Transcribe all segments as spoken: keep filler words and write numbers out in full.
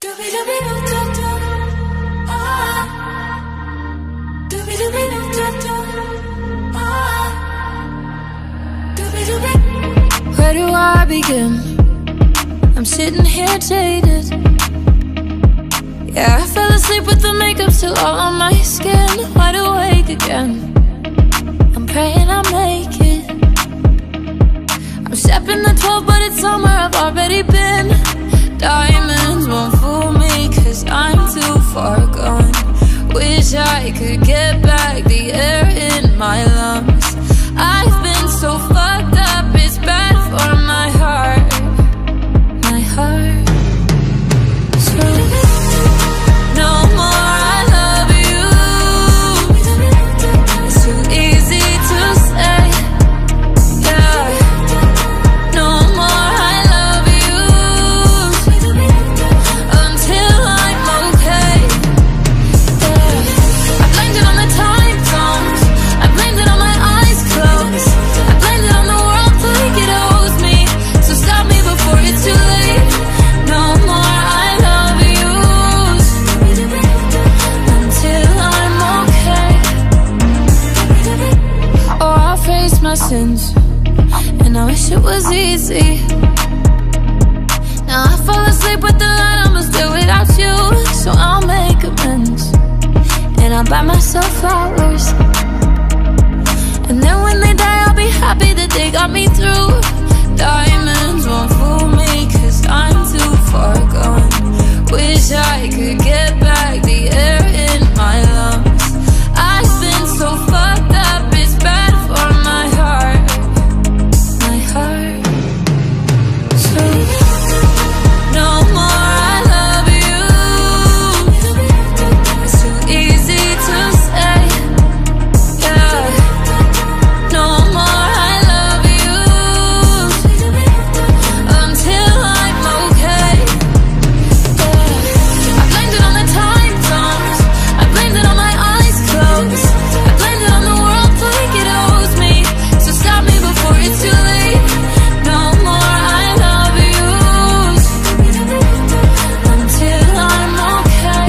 Where do I begin? I'm sitting here jaded. Yeah, I fell asleep with the makeup still all on my skin. Wide awake again, I'm praying I make it. I'm stepping the twelve, but it's somewhere I've already been. Diamonds won't fool me, cause I'm too far gone. Wish I could get back the air in my lungs. I've been so fucked up, it's bad for my heart. My heart. So no more I love you. It's too easy to say. Yeah. No more I love you until I'm okay. Yeah. I blamed it on the time zones, I blamed it on my eyes closed, I blamed it on the world like it owes me. So stop me before it's too late. No more I love you until I'm okay. Oh, I'll face my sins, and I wish it was easy. Now I fall asleep with the light, I'ma still without you. So I'll make amends, and I'll buy myself flowers. And then when they die, I'll be happy that they got me through. Diamonds won't fool me, cause I'm too far gone. Wish I could get back the air in my lungs. I've been so fucked up, it's bad for my heart. My heart. So no more I love you. It's too easy to say. Yeah. No more I love you until I'm okay. Yeah. I blamed it on the time zones, I blamed it on my eyes closed, I blamed it on the world like it owes me. So stop me before it's too late. No more I love you until I'm okay.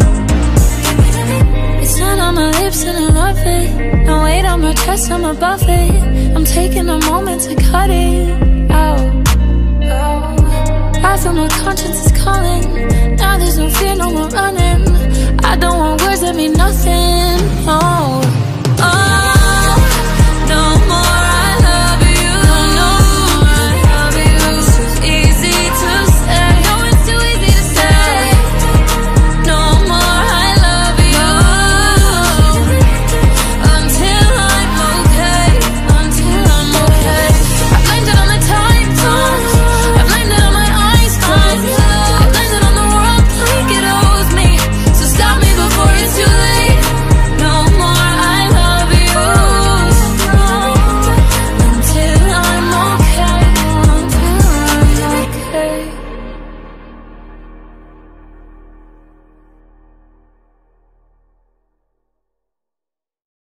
It's not on my lips and I love it. No weight on my chest, I'm above it. I'm taking a moment to cut it out. I feel my conscience is calling. Now there's no fear, no more running. I don't want words that mean nothing. Oh, oh, no more I love you. No more I love you. It's too easy to say. No, it's too easy to say. No more I love you until I'm okay. Until I'm okay. I blamed it on the time zones, I blamed it on my eyes closed, I blamed it on the world like it owes me. So stop me before it's too late. No more I love you until I'm okay. Until I'm okay.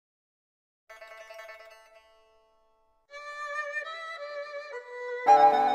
Thank you.